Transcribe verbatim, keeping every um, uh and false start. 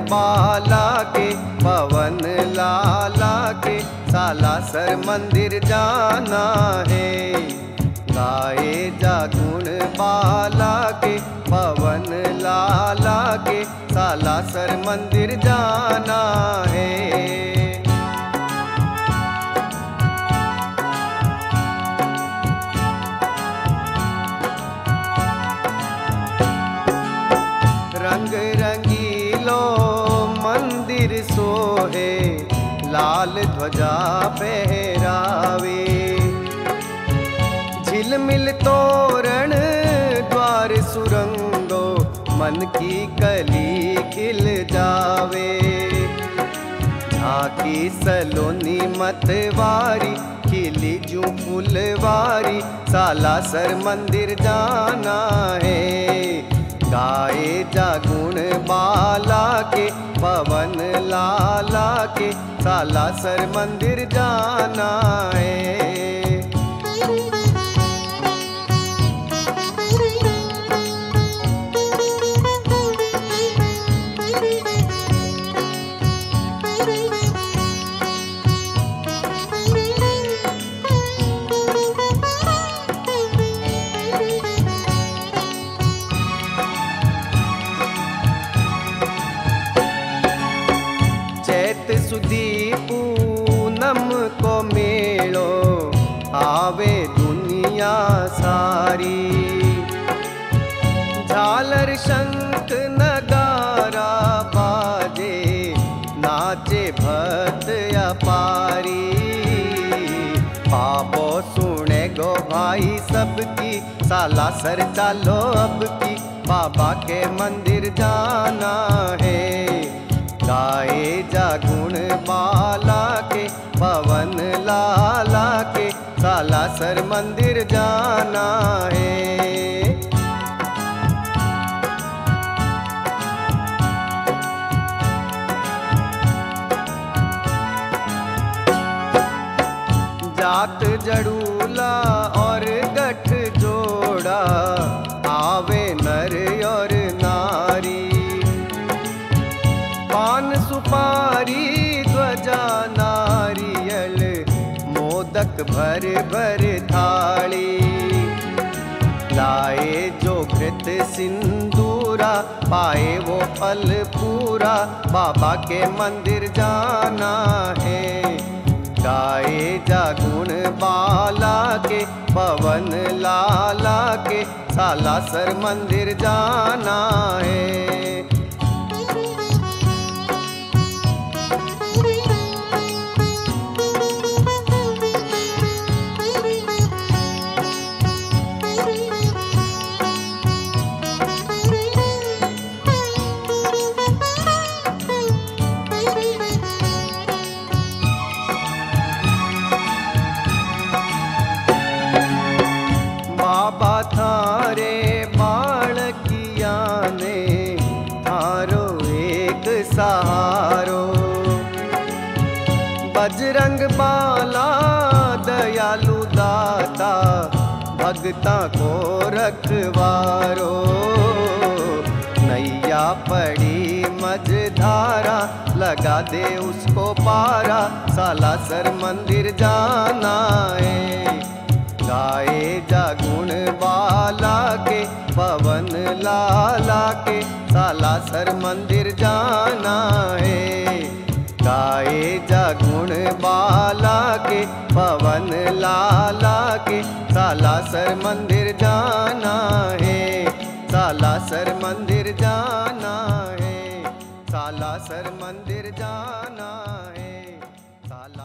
बाला के पवन लाला के सालासर मंदिर जाना है। गाए जा गुण बाला के पवन लाला के सालासर मंदिर जाना है। रंग रंगीलो मंदिर सोहे लाल ध्वजा फहरावे। झिलमिल तोरण द्वार सुरंगो मन की कली खिल जावे। झांकी सलोनी मतवारी खिली जू फुलवारी सालासर मंदिर जाना है। गाए जा गुण बाला के पवन लाला के सालासर मंदिर जाना है। चैत सुदी पूनम को मेलो आवे दुनिया सारी। झालर शंख नगारा बाजे नाचे भक्त अपारी। पापो सुने गो भाई सबकी सालासर चालो अब की बाबा के मंदिर जाना है। गाए जा गुण बाला के पवन लाला के सालासर मंदिर जाना है। जात जड़ूला और गठ जोड़ा आवे नर और नारी। पान सुपारी ध्वजा नारियल मोदक भर भर थाली। लाए जो घृत सिंदूरा पाए वो फल पूरा बाबा के मंदिर जाना है। गाए जा गुण बाला के पवन लाला के सालासर मंदिर जाना है। बाबा थारे बालकिया ने थारो एक सहारो। बजरंग बाला दयालु दाता भगता को रखवारो। नैया पड़ी मझधारा लगा दे उसको पारा सालासर मंदिर जाना है। गाए जा गुण बाला के पवन लाला के सालासर मंदिर जाना है। गाए जा गुण बाला के पवन लाला के सालासर मंदिर जाना है। सालासर मंदिर जाना है। सालासर मंदिर जाना